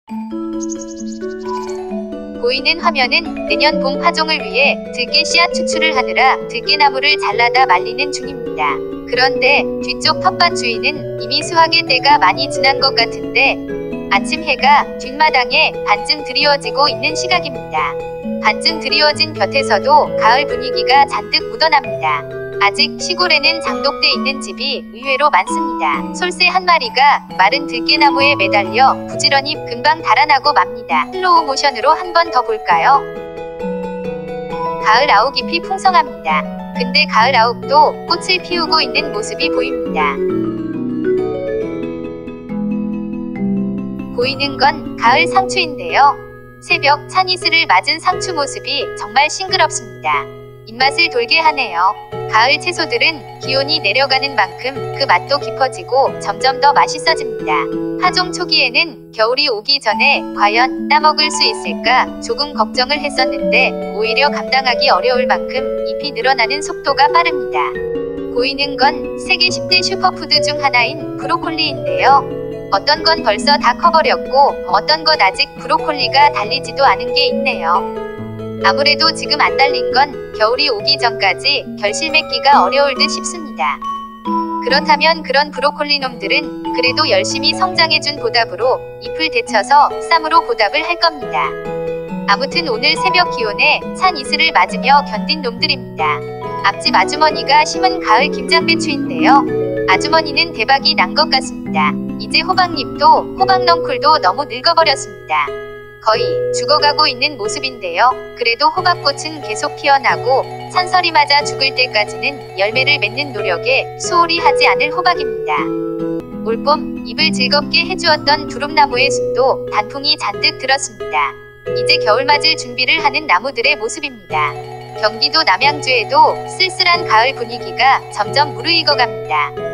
보이는 화면은 내년 봄 파종을 위해 들깨 씨앗 추출을 하느라 들깨나무를 잘라다 말리는 중입니다. 그런데 뒤쪽 텃밭 주인은 이미 수확의 때가 많이 지난 것 같은데 아침 해가 뒷마당에 반쯤 드리워지고 있는 시각입니다. 반쯤 드리워진 볕에서도 가을 분위기가 잔뜩 묻어납니다. 아직 시골에는 장독대 있는 집이 의외로 많습니다. 솔새 한 마리가 마른 들깨나무에 매달려 부지런히 금방 달아나고 맙니다. 슬로우 모션으로 한 번 더 볼까요? 가을 아욱잎이 풍성합니다. 근데 가을 아욱도 꽃을 피우고 있는 모습이 보입니다. 보이는 건 가을 상추인데요. 새벽 찬이슬을 맞은 상추 모습이 정말 싱그럽습니다. 입맛을 돌게 하네요. 가을 채소들은 기온이 내려가는 만큼 그 맛도 깊어지고 점점 더 맛있어집니다. 파종 초기에는 겨울이 오기 전에 과연 따먹을 수 있을까 조금 걱정을 했었는데 오히려 감당하기 어려울 만큼 잎이 늘어나는 속도가 빠릅니다. 보이는 건 세계 10대 슈퍼푸드 중 하나인 브로콜리인데요. 어떤 건 벌써 다 커버렸고 어떤 건 아직 브로콜리가 달리지도 않은 게 있네요. 아무래도 지금 안 달린 건 겨울이 오기 전까지 결실 맺기가 어려울 듯 싶습니다. 그렇다면 그런 브로콜리 놈들은 그래도 열심히 성장해준 보답으로 잎을 데쳐서 쌈으로 보답을 할 겁니다. 아무튼 오늘 새벽 기온에 찬 이슬을 맞으며 견딘 놈들입니다. 앞집 아주머니가 심은 가을 김장배추인데요. 아주머니는 대박이 난 것 같습니다. 이제 호박잎도 호박넝쿨도 너무 늙어버렸습니다. 거의 죽어가고 있는 모습인데요. 그래도 호박꽃은 계속 피어나고 산설이 맞아 죽을 때까지는 열매를 맺는 노력에 소홀히 하지 않을 호박입니다. 올봄 잎을 즐겁게 해주었던 두릅나무의 숲도 단풍이 잔뜩 들었습니다. 이제 겨울 맞을 준비를 하는 나무들의 모습입니다. 경기도 남양주에도 쓸쓸한 가을 분위기가 점점 무르익어갑니다.